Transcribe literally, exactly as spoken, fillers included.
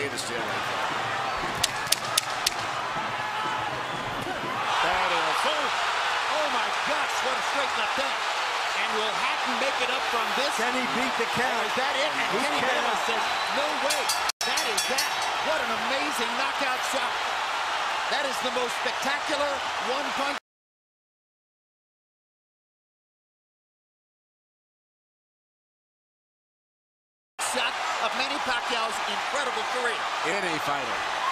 way to stay away from it. That is, oh, oh my gosh, what a straight left hand. And will Hatton make it up from this? Can he beat the count? Is that it? And He Kenny cannot. Bella says, no way. That is that. What an amazing knockout shot. That is the most spectacular one-punch shot of Manny Pacquiao's incredible career. Any fighter.